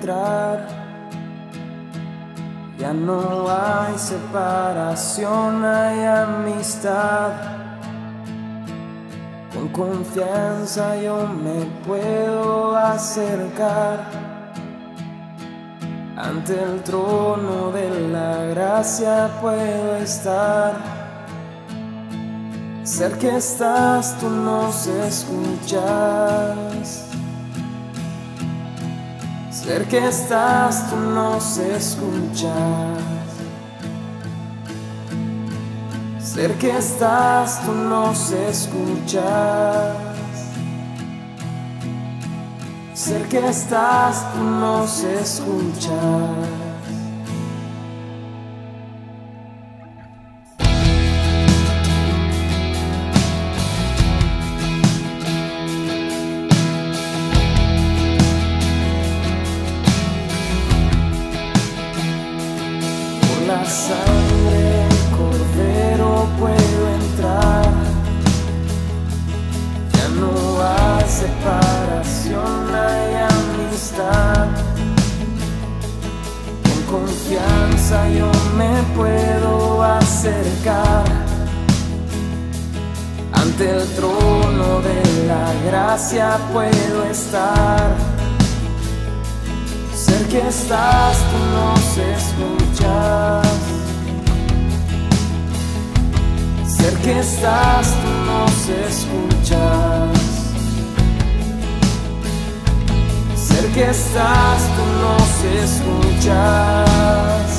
entrar. Ya no hay separación, hay amistad. Con confianza yo me puedo acercar ante el trono de la gracia puedo estar. Cerca estás, tú nos escuchas. Cerca estás, tú nos escuchas. Cerca estás, tú nos escuchas. Cerca estás, tú nos escuchas. Por la sangre del Cordero puedo entrar. Ya no hay separación, hay amistad. Con confianza yo me puedo acercar ante el trono de la gracia puedo estar. Cerca estás, tú nos escuchas. Cerca estás, tú nos escuchas. Cerca estás, tú nos escuchas.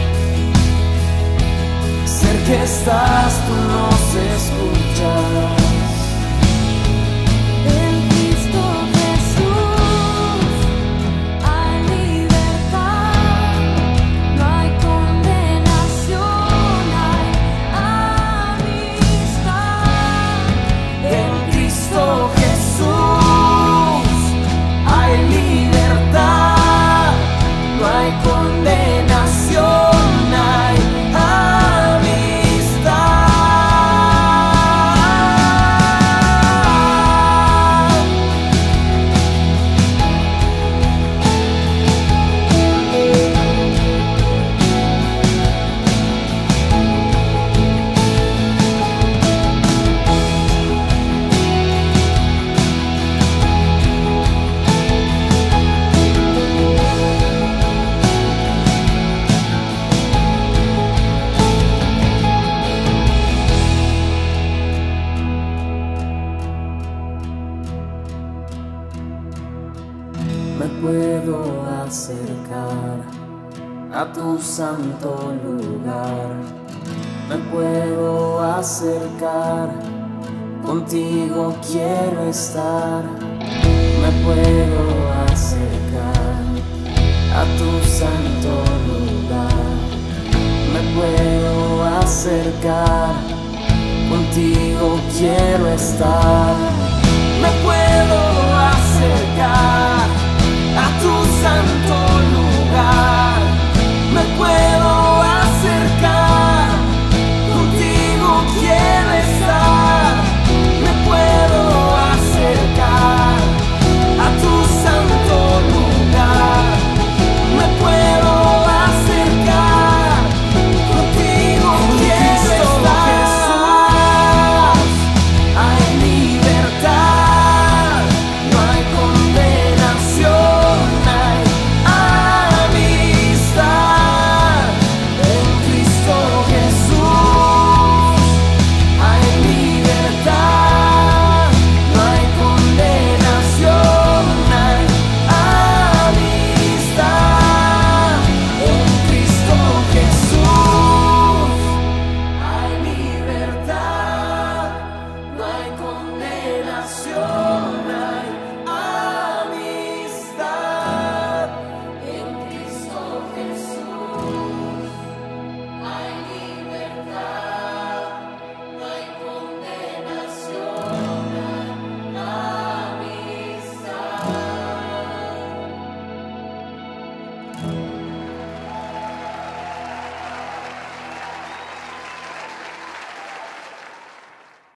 Cerca estás, tú nos escuchas. Me puedo acercar a tu santo lugar. Me puedo acercar, contigo quiero estar. Me puedo acercar a tu santo lugar. Me puedo acercar, contigo quiero estar. Me puedo acercar a tu santo lugar. Me puedo acercar, contigo quiero estar. Me puedo acercar a tu santo lugar. Me puedo acercar, contigo quiero estar. Hay libertad, no hay condenación. Amistad.